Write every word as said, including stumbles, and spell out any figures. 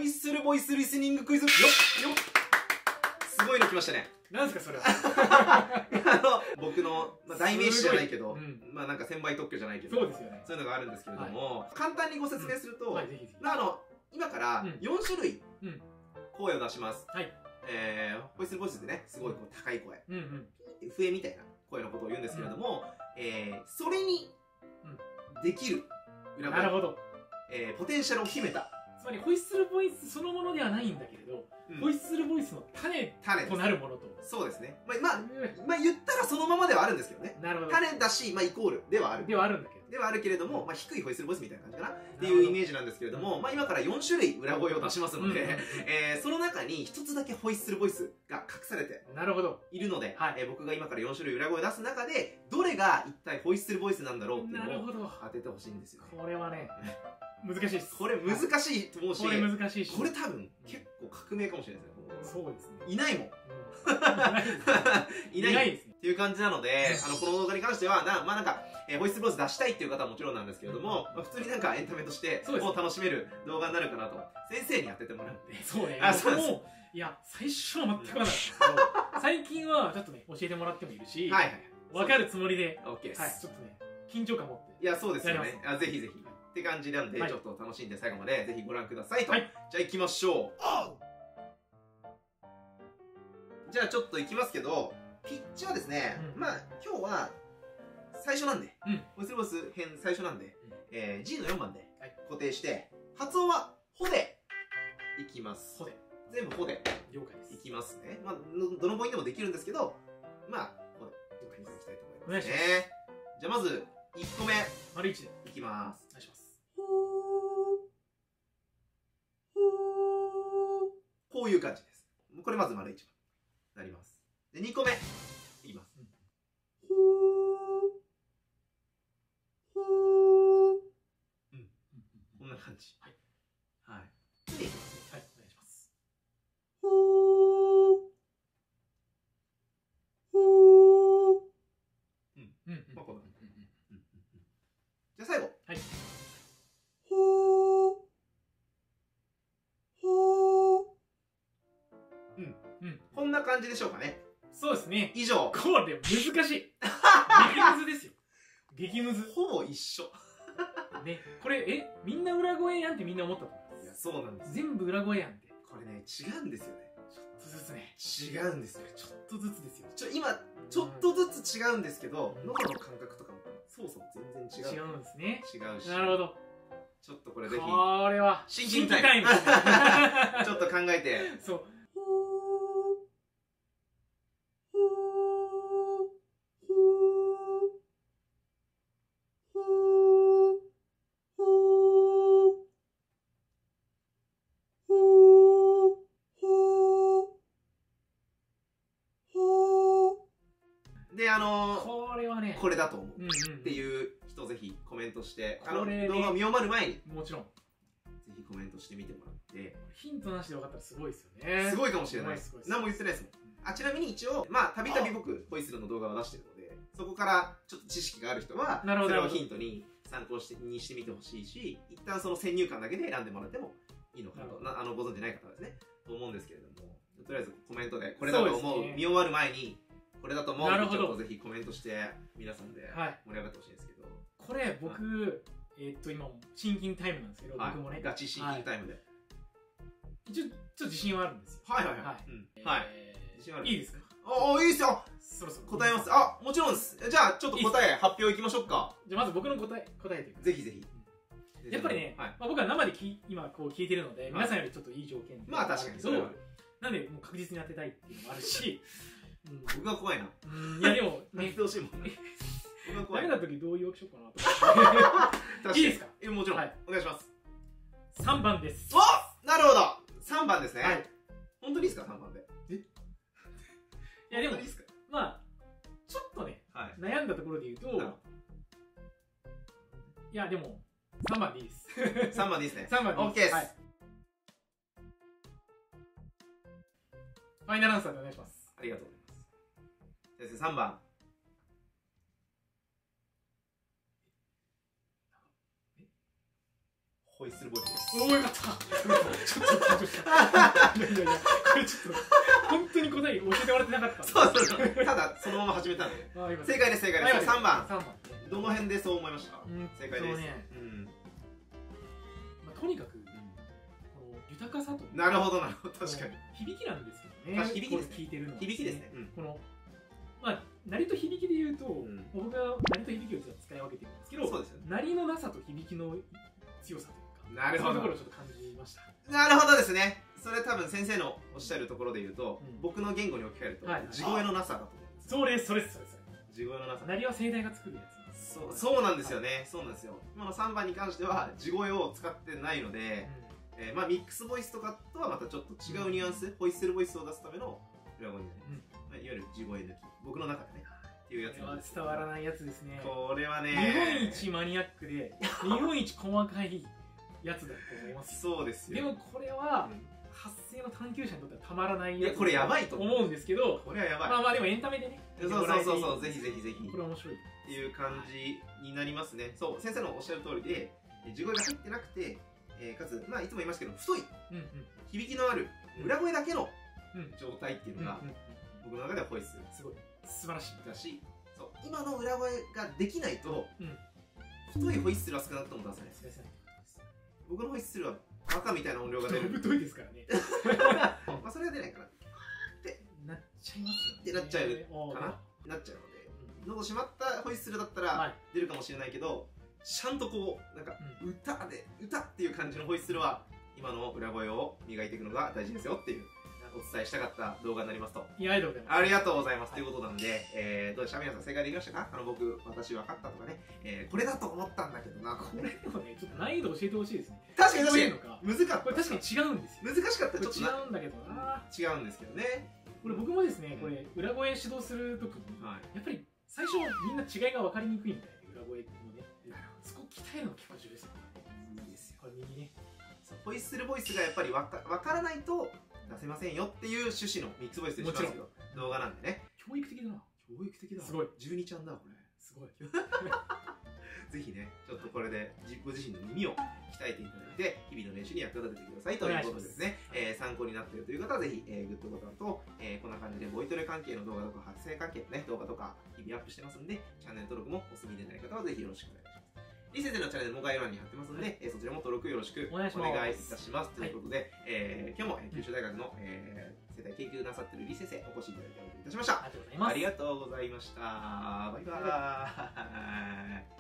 イッスルボイスリスニングクイズ。よっよっ、すごいの来ましたね。 なんですかそれは。 あの僕の、まあ、代名詞じゃないけど、うん、まあなんか専売特許じゃないけど、 そうですよね、 そういうのがあるんですけれども、はい、簡単にご説明すると、 うん、はい、ぜひぜひ。 まああの今からよん種類声を出します。 はい。 えー、ボイスボイスでね、すごいこう高い声、 うんうん、 笛みたいな声のことを言うんですけれども、うん、えー、それにできる裏声、なるほど、えー、ポテンシャルを秘めた。 つまりホイッスルボイスそのものではないんだけれど、うん、ホイッスルボイスの種となるものと。 そうですね。まあ、まあ、まあ言ったらそのままではあるんですけどね。なるほど。種だし、まあイコールではある。 ではあるんだけど。 ではあるけれども、まあ低いホイッスルボイスみたいな感じかなっていうイメージなんですけれども、まあ今からよん種類裏声を出しますので、えー、その中にひとつだけホイッスルボイスが隠されているので、はい、えー、僕が今からよん種類裏声を出す中で、どれが一体ホイッスルボイスなんだろうっていうのを当ててほしいんですよね。 これはね、難しいです。 これ難しいと思うし、 これ難しいし、 これ多分結構革命かもしれないですね。 そうですね。 いないもん。いないですね。っていう感じなので、あの、この動画に関しては、な、まあなんか、えー、ホイッスルボイス出したいっていう方はもちろんなんですけれども、まあ、普通になんかエンタメとしてもう楽しめる動画になるかなと先生にやっててもらって。 そうね。あ、そうです。いや、最初は全く分からなかったけど、最近はちょっとね、教えてもらってもいるし、はいはい。分かるつもりで、 オッケーです。 はい、ちょっとね、緊張感持って。 いや、そうですよね。あ、ぜひぜひ。って感じなんで、ちょっと楽しんで最後までぜひご覧くださいと。はい。じゃあ行きましょう。じゃあちょっと行きますけど、ピッチはですね、まあ今日は最初なんで、ホイッスルボイス編最初なんで、えー、G のよんばんで固定して、発音はホでいきます。ホで。全部ホで。了解です。いきますね。まあ、どの母音でもできるんですけど、まあ、ホで。了解にしていきたいと思います。お願いします。じゃあまず、いっこめ。丸いちで。いきます。お願いします。こういう感じです。これまず丸いちばん。なります。で、にこめ。いきます。こんな感じ。はい。はい。で、いきます。はい、お願いします。うん。うん。まあ、こんな感じ。じゃあ最後。はい。うん。うん。こんな感じでしょうかね。そうですね。以上。これ難しい。激ムズですよ。激ムズ。ほぼ一緒。ね、これ、え、みんな裏声やんってみんな思ったと思います。いや、そうなんです。全部裏声やんって。これね、違うんですよね。ちょっとずつね。違うんですよ。ちょっとずつですよ。ちょ、今、ちょっとずつ違うんですけど、喉の感覚とかも、そうそう全然違う。違うんですね。違うし。なるほど。ちょっとこれぜひ。これは、シンキングタイム。ちょっと考えて。そう。で、あのー、これはね、これだと思うっていう人ぜひコメントして、あの動画見終わる前にもちろんぜひコメントしてみてもらって、ヒントなしで分かったらすごいですよね。すごいかもしれない。何も言ってないですもん。あ、ちなみに一応まあたびたび僕ホイッスルの動画を出してるので、そこからちょっと知識がある人はそれをヒントに参考してにしてみてほしいし、一旦その先入観だけで選んでもらってもいいのかなと、あのご存じない方はですねと思うんですけれども、とりあえずコメントでこれだと思う、見終わる前にこれだと思うので、ちょっとぜひコメントして皆さんで盛り上がってほしいんですけど、これ僕えっと今シンキングタイムなんですけど、僕もねガチシンキングタイムで一応ちょっと自信はあるんですよ。はいはいはいはい、自信ある。いいですか？ああ、いいですよ。そろそろ答えます。あ、もちろんです。じゃあちょっと答え発表いきましょうか。じゃあまず僕の答え答えてください。ぜひぜひ。やっぱりね、僕は生で今こう聞いてるので、皆さんよりちょっといい条件。まあ確かにそう。なんでもう確実に当てたいっていうのもあるし、僕が怖いな。いやでもね、当ててほしいもんね。ダメな時どういうワークショップかなと。いいですか？もちろん。お願いします。さんばんです。お、なるほど。さんばんですね。はい。本当にいいですか？さんばんで。え？いやでもまあちょっとね、悩んだところで言うと、いやでもさんばんでいいです。さんばんでいいですね。さんばんでいいです。オッケーです。ファイナルアンサーでお願いします。ありがとうございます。先生さんばん。ホホイッスルボイスです。 おお、よかった。ちょっと緊張した。いやいやいや、これちょっと本当に答え教えてもらってなかった。 そうそうそう。ただそのまま始めたので。正解です正解です。さんばん。どの辺でそう思いました？正解です。うん。 まあとにかくこの豊かさと。 なるほどなるほど、確かに。 響きなんですけどね。響きです。聞いてるの。 響きですね。 このまあ鳴りと響きで言うと、僕が鳴りと響きを使い分けてるんですけど、鳴りのなさと響きの強さというか、なるほど、そういうところをちょっと感じました。 なるほどですね。それ多分先生のおっしゃるところで言うと、僕の言語に置き換えると地声のなさだと思うんです。 そうです、そうです、そうです。 地声のなさ。 鳴りは声帯が作るやつ。 そうそうなんですよね。そうなんですよ。今のさんばんに関しては地声を使ってないので、えまあミックスボイスとかとはまたちょっと違うニュアンス、ホイッスルボイスを出すための裏声になります。いわゆる地声抜き。僕の中でね。っていうやつなんです。 伝わらないやつですね。 これはね、 日本一マニアックで日本一細かいやつだと思います。 そうですよ。 でもこれは発声の探求者にとってはたまらないやつ。 これやばいと思うんですけど、 これはやばい。 まあまあでもエンタメでね。 そうそうそうそう、ぜひぜひぜひ。 これ面白いっていう感じになりますね。そう、先生のおっしゃる通りで、地声が入ってなくて、えかつまあいつも言いますけど太い響きのある裏声だけの状態っていうのが僕の中ではホイッスル。 すごい素晴らしいだし。今の裏声ができないと、うん、太いホイッスルは少なくとも出せないです。僕のホイッスルはバカみたいな音量が出る。 太いですからね。 まあそれは出ないかなってなっちゃいますよね。 ってなっちゃうかななっちゃうので、喉閉まったホイッスルだったら出るかもしれないけど、ちゃんとこうなんか歌で歌っていう感じのホイッスルは今の裏声を磨いていくのが大事ですよっていう。お伝えしたかった動画になりますと。 いや、ありがとうございます。 ありがとうございます。ということなんで、えー、どうでした皆さん正解できましたか？あの、僕、私分かったとかね、えー、これだと思ったんだけどな、 これでもね、ちょっと難易度教えてほしいですね。 確かに確かに。難かった。 これ確かに違うんですよ。 難しかった。 ちょっと違うんだけどな。 違うんですけどね。 これ僕もですね、これ、裏声指導するときに、やっぱり最初みんな違いが分かりにくいんだよね、裏声のね。そこ鍛えるの結構重要ですよ。 いいですよ。 これ右ね。 ホイッスルボイスがやっぱり分か分からないと、出せませんよっていう趣旨のミックスボイスでしますけど、動画なんでね。 教育的だな。 教育的だ。 すごい。 じゅうにちゃんだ、これ。 すごい。 ぜひね、ちょっとこれでご自身の耳を鍛えていただいて、日々の練習に役立ててくださいということですね。えー、参考になっているという方はぜひ、えー、グッドボタンと、えー、こんな感じでボイトレ関係の動画とか発声関係のね、動画とか日々アップしてますんで、チャンネル登録もお済みでない方はぜひよろしくお願いします。リ先生のチャンネルも概要欄に貼ってますので、はい、そちらも登録よろしくお願いいたします。ということで、えー、今日も九州大学の、えー、生態研究なさっている李先生お越しいただいてお送りいたしました。 ありがとうございます。 ありがとうございました。バイバーイ。